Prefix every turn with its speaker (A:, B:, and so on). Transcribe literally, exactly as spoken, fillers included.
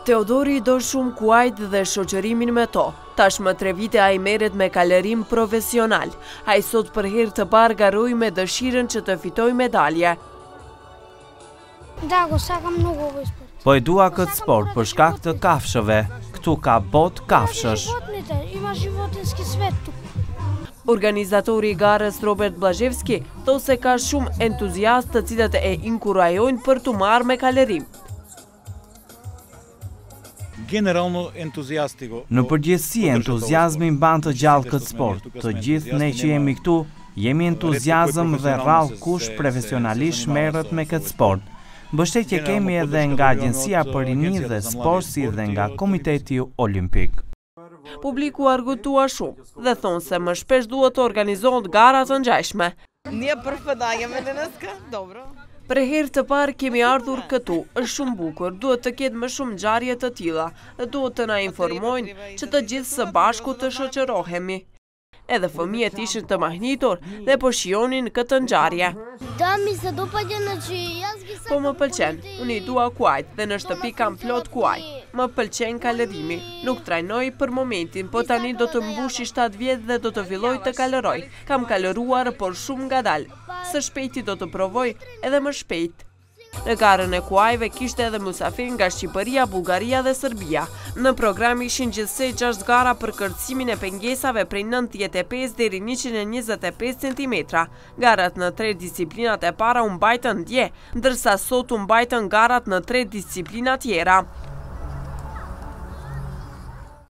A: Teodori do shumë kuajt dhe shoqërimin me to. Tashmë tre vite a i merret me kalerim profesional. A i sot për herë të parë garoi me dëshirën që të fitoj medalje.
B: Po e dua këtë sport për shkak të kafshëve. Këtu ka bot kafshësh.
A: Organizatori i garës Robert Blazhevski thot se ka shumë entuziastë të cilët e inkurajojnë për të marrë me kalerim.
B: Në përgjithësi, entuziazmi mban të gjallë këtë sport. Të gjithë ne që jemi këtu, jemi entuziazëm dhe rrallë kush profesionalisht merret me këtë sport. Mbështetje kemi edhe nga Agjencia për Rini dhe Sport si dhe nga Komiteti Olimpik.
A: Publiku argutua shumë dhe thonë se më shpesh duhet të organizohet gara të ngjashme. Për herë të parë kemi ardhur këtu, është shumë bukur, duhet të ketë më shumë ngjarje të tilla dhe duhet të na informojnë që të gjithë së bashku të shoqërohemi. Edhe fëmijët ishin të mahnitur dhe po shijonin këtë ngjarje. Po më pëlqen, unë i dua kuajt dhe në shtëpi kam plot kuaj. Më pëlqen kalerimi, nuk trajnoj për momentin, po tani do të mbushi shtatë vjet dhe do të filloj të kaleroj. Kam kaleruar, por shumë ngadalë. Së shpejti do të provoj edhe më shpejt. Në garën e kuajve kishte edhe musafir nga Shqipëria, Bullgaria dhe Serbia. Në program ishin gjithsej gjashtë gara për kërcimin e pengesave prej nëntëdhjetë e pesë deri njëqind e njëzet e pesë centimetra. Garat në tre disiplinat e para u mbajtën dje, ndërsa sot u mbajtën garat në tre disiplina tjera.